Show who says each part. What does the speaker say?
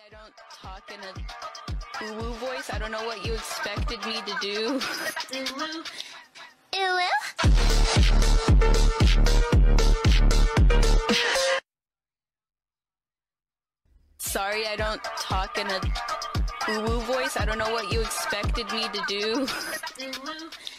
Speaker 1: I don't talk in a UwU voice. I don't know what you expected me to do. UwU. UwU. Sorry, I don't talk in a UwU voice. I don't know what you expected me to do. UwU.